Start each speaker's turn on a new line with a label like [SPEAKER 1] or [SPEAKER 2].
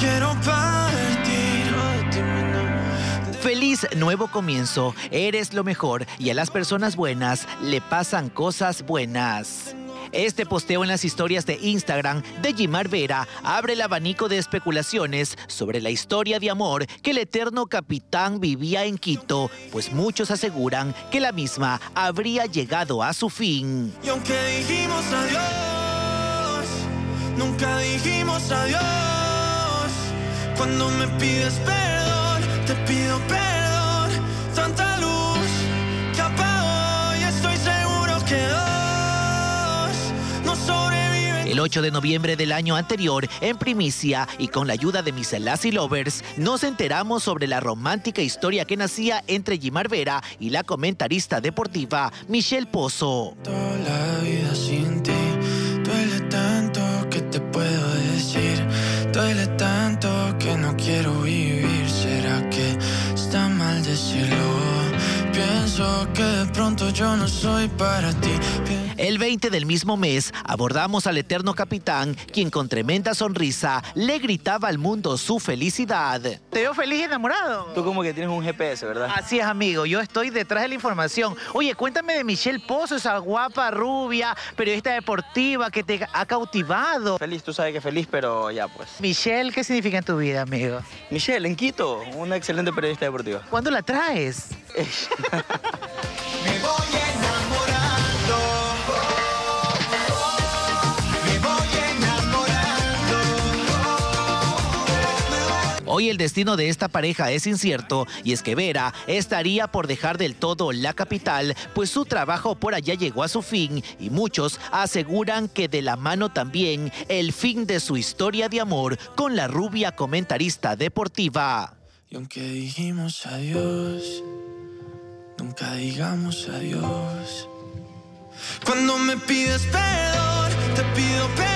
[SPEAKER 1] quiero partir.
[SPEAKER 2] Feliz nuevo comienzo, eres lo mejor y a las personas buenas le pasan cosas buenas. Este posteo en las historias de Instagram de Yimar Vera abre el abanico de especulaciones sobre la historia de amor que el eterno capitán vivía en Quito, pues muchos aseguran que la misma habría llegado a su fin.
[SPEAKER 1] Y aunque dijimos adiós, nunca dijimos adiós. Cuando me pides perdón, te pido perdón. Tanta luz que apagó y estoy seguro que
[SPEAKER 2] el 8 de noviembre del año anterior, en primicia y con la ayuda de mis Lassie Lovers, nos enteramos sobre la romántica historia que nacía entre Yimar Vera y la comentarista deportiva Michelle Pozo.
[SPEAKER 1] Toda la vida sin ti duele tanto que te puedo decir, duele tanto que no quiero vivir. ¿Será que está mal decirlo? Pienso que de pronto yo no soy para ti.
[SPEAKER 2] El 20 del mismo mes abordamos al eterno capitán, quien con tremenda sonrisa le gritaba al mundo su felicidad.
[SPEAKER 3] Te veo feliz y enamorado.
[SPEAKER 4] Tú como que tienes un GPS, ¿verdad?
[SPEAKER 3] Así es, amigo. Yo estoy detrás de la información. Oye, cuéntame de Michelle Pozo, esa guapa, rubia, periodista deportiva que te ha cautivado.
[SPEAKER 4] Feliz, tú sabes que feliz, pero ya pues.
[SPEAKER 3] Michelle, ¿qué significa en tu vida, amigo?
[SPEAKER 4] Michelle, en Quito, una excelente periodista deportiva.
[SPEAKER 3] ¿Cuándo la traes?
[SPEAKER 1] Me voy enamorando. Me voy enamorando.
[SPEAKER 2] Hoy el destino de esta pareja es incierto y es que Vera estaría por dejar del todo la capital, pues su trabajo por allá llegó a su fin y muchos aseguran que de la mano también el fin de su historia de amor con la rubia comentarista deportiva.
[SPEAKER 1] Y aunque dijimos adiós, nunca digamos adiós. Cuando me pides perdón, te pido perdón.